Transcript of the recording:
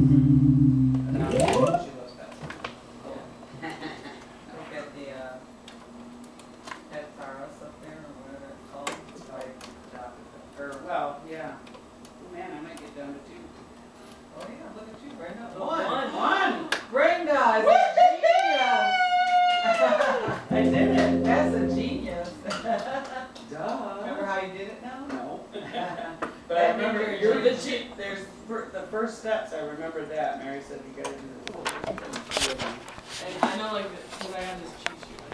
And now she loves pets. Look at the Pet Saros up there, or whatever it's called. It's like adopted them. Or, well, yeah. Oh man, I might get down to 2. Oh yeah, look at you, Brenda. One! Brenda is a genius! I did it! That's a genius. Duh. Remember how you did it now? No. But I remember You're the cheat. There's the first steps. I remember that. Mary said you gotta do the whole thing. And I know, like, because I have this cheat sheet.